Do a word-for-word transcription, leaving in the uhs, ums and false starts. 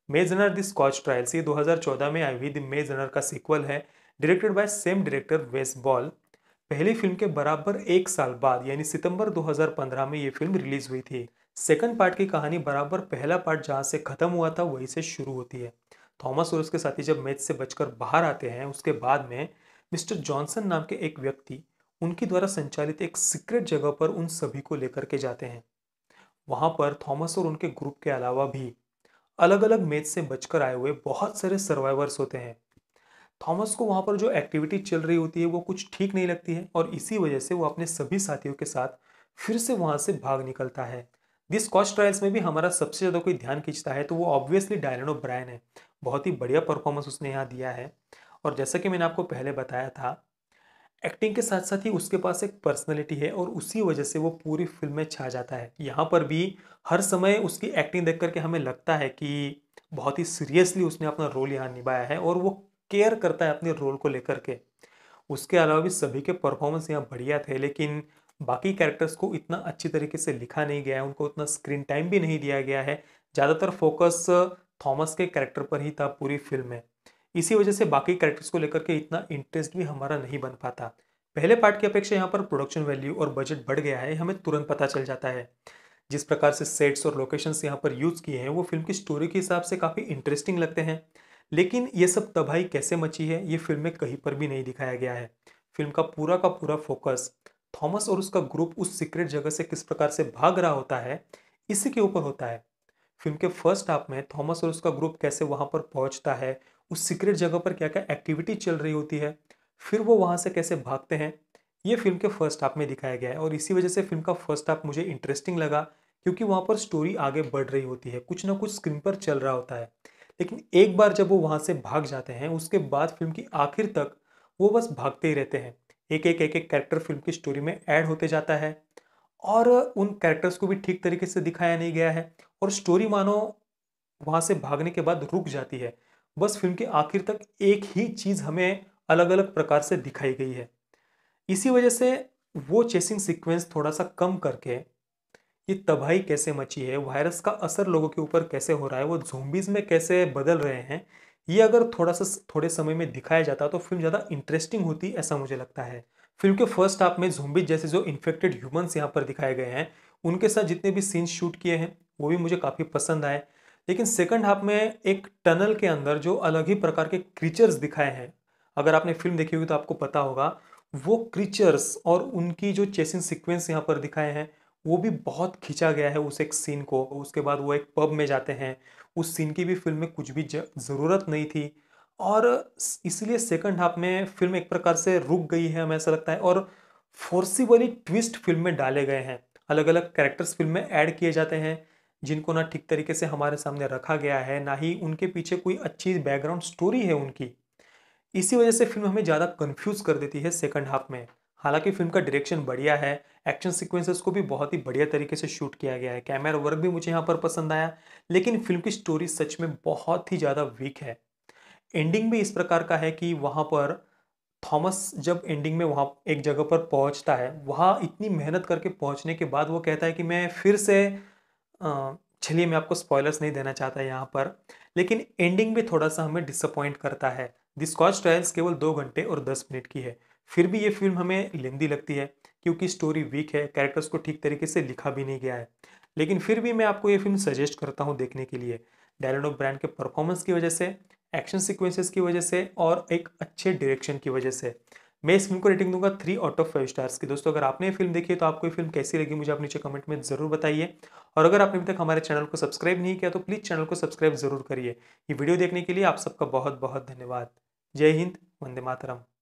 मेज runner the scotch trials ये दो हज़ार चौदह में आई हुई द मेज रनर का सीक्वल है, directed by same director Wes Ball. पहली फिल्म के बराबर एक साल बाद यानी सितंबर दो हज़ार पंद्रह में ये फिल्म रिलीज हुई थी। सेकंड पार्ट की कहानी बराबर पहला पार्ट जहां से खत्म हुआ था वहीं से शुरू होती है। थॉमस और उसके साथी जब मेज से बचकर बाहर आते हैं उसके बाद में मिस्टर जॉनसन नाम के एक व्यक्ति उनकी द्वारा संचालित एक सीक्रेट जगह पर उन सभी को लेकर के जाते हैं। वहां पर थॉमस और उनके ग्रुप के अलावा भी अलग अलग मेज से बचकर आए हुए बहुत सारे सर्वाइवर्स होते हैं। थॉमस को वहां पर जो एक्टिविटी चल रही होती है वो कुछ ठीक नहीं लगती है और इसी वजह से वो अपने सभी साथियों के साथ फिर से वहां से भाग निकलता है। दिस स्कॉच ट्रायल्स में भी हमारा सबसे ज्यादा कोई ध्यान खींचता है तो वो ऑब्वियसली डायलन ओब्रायन है। बहुत ही बढ़िया परफॉर्मेंस उसने यहाँ दिया है। और जैसा कि मैंने आपको पहले बताया था, एक्टिंग के साथ साथ ही उसके पास एक पर्सनैलिटी है और उसी वजह से वो पूरी फिल्म में छा जाता है। यहाँ पर भी हर समय उसकी एक्टिंग देख करके हमें लगता है कि बहुत ही सीरियसली उसने अपना रोल यहाँ निभाया है और वो केयर करता है अपने रोल को लेकर के। उसके अलावा भी सभी के परफॉर्मेंस यहाँ बढ़िया थे, लेकिन बाकी कैरेक्टर्स को इतना अच्छी तरीके से लिखा नहीं गया है, उनको उतना स्क्रीन टाइम भी नहीं दिया गया है। ज़्यादातर फोकस थॉमस के कैरेक्टर पर ही था पूरी फिल्म में। इसी वजह से बाकी कैरेक्टर्स को लेकर के इतना इंटरेस्ट भी हमारा नहीं बन पाता। पहले पार्ट की अपेक्षा यहाँ पर प्रोडक्शन वैल्यू और बजट बढ़ गया है, हमें तुरंत पता चल जाता है। जिस प्रकार से सेट्स और लोकेशंस यहाँ पर यूज किए हैं वो फिल्म की स्टोरी के हिसाब से काफ़ी इंटरेस्टिंग लगते हैं। लेकिन ये सब तबाही कैसे मची है ये फिल्म में कहीं पर भी नहीं दिखाया गया है। फिल्म का पूरा का पूरा फोकस थॉमस और उसका ग्रुप उस सीक्रेट जगह से किस प्रकार से भाग रहा होता है इसी के ऊपर होता है। फिल्म के फर्स्ट हाफ में थॉमस और उसका ग्रुप कैसे वहां पर पहुंचता है, उस सीक्रेट जगह पर क्या क्या एक्टिविटी चल रही होती है, फिर वो वहां से कैसे भागते हैं, ये फिल्म के फर्स्ट हाफ में दिखाया गया है। और इसी वजह से फिल्म का फर्स्ट हाफ मुझे इंटरेस्टिंग लगा, क्योंकि वहां पर स्टोरी आगे बढ़ रही होती है, कुछ ना कुछ स्क्रीन पर चल रहा होता है। लेकिन एक बार जब वो वहां से भाग जाते हैं उसके बाद फिल्म की आखिर तक वो बस भागते ही रहते हैं। एक एक एक एक कैरेक्टर फिल्म की स्टोरी में ऐड होते जाता है और उन कैरेक्टर्स को भी ठीक तरीके से दिखाया नहीं गया है और स्टोरी मानो वहां से भागने के बाद रुक जाती है। बस फिल्म के आखिर तक एक ही चीज हमें अलग अलग प्रकार से दिखाई गई है। इसी वजह से वो चेसिंग सीक्वेंस थोड़ा सा कम करके ये तबाही कैसे मची है, वायरस का असर लोगों के ऊपर कैसे हो रहा है, वो ज़ोंबीज़ में कैसे बदल रहे हैं, ये अगर थोड़ा सा थोड़े समय में दिखाया जाता तो फिल्म ज़्यादा इंटरेस्टिंग होती, ऐसा मुझे लगता है। फिल्म के फर्स्ट हाफ में ज़ोंबीज जैसे जो इन्फेक्टेड ह्यूमंस यहाँ पर दिखाए गए हैं, उनके साथ जितने भी सीन्स शूट किए हैं वो भी मुझे काफ़ी पसंद आए। लेकिन सेकंड हाफ में एक टनल के अंदर जो अलग ही प्रकार के क्रीचर्स दिखाए हैं, अगर आपने फिल्म देखी होगी तो आपको पता होगा, वो क्रीचर्स और उनकी जो चेसिंग सीक्वेंस यहाँ पर दिखाए हैं वो भी बहुत खींचा गया है उस एक सीन को। उसके बाद वो एक पब में जाते हैं, उस सीन की भी फिल्म में कुछ भी ज़रूरत नहीं थी और इसलिए सेकंड हाफ में फिल्म एक प्रकार से रुक गई है, हमें ऐसा लगता है। और फोर्सिबली ट्विस्ट फिल्म में डाले गए हैं, अलग अलग कैरेक्टर्स फिल्म में ऐड किए जाते हैं जिनको ना ठीक तरीके से हमारे सामने रखा गया है, ना ही उनके पीछे कोई अच्छी बैकग्राउंड स्टोरी है उनकी। इसी वजह से फिल्म हमें ज़्यादा कंफ्यूज कर देती है सेकंड हाफ में। हालांकि फिल्म का डायरेक्शन बढ़िया है, एक्शन सीक्वेंसेस को भी बहुत ही बढ़िया तरीके से शूट किया गया है, कैमरा वर्क भी मुझे यहाँ पर पसंद आया। लेकिन फिल्म की स्टोरी सच में बहुत ही ज़्यादा वीक है। एंडिंग भी इस प्रकार का है कि वहाँ पर थॉमस जब एंडिंग में वहाँ एक जगह पर पहुँचता है, वहाँ इतनी मेहनत करके पहुँचने के बाद वो कहता है कि मैं फिर से अ, चलिए मैं आपको स्पॉयलर्स नहीं देना चाहता यहाँ पर, लेकिन एंडिंग भी थोड़ा सा हमें डिसअपॉइंट करता है। द स्कॉच ट्रायल्स केवल दो घंटे और दस मिनट की है, फिर भी ये फिल्म हमें लेंदी लगती है क्योंकि स्टोरी वीक है, कैरेक्टर्स को ठीक तरीके से लिखा भी नहीं गया है। लेकिन फिर भी मैं आपको ये फिल्म सजेस्ट करता हूँ देखने के लिए, डैरेन ओब्रायन के परफॉर्मेंस की वजह से, एक्शन सीक्वेंसेस की वजह से और एक अच्छे डायरेक्शन की वजह से। मैं इस फिल्म को रेटिंग दूंगा three out of five stars की। दोस्तों अगर आपने ये फिल्म देखी है तो आपको ये फिल्म कैसी लगी मुझे आप नीचे कमेंट में जरूर बताइए। और अगर आपने अभी तक हमारे चैनल को सब्सक्राइब नहीं किया तो प्लीज़ चैनल को सब्सक्राइब जरूर करिए। ये वीडियो देखने के लिए आप सबका बहुत बहुत धन्यवाद। जय हिंद, वंदे मातरम।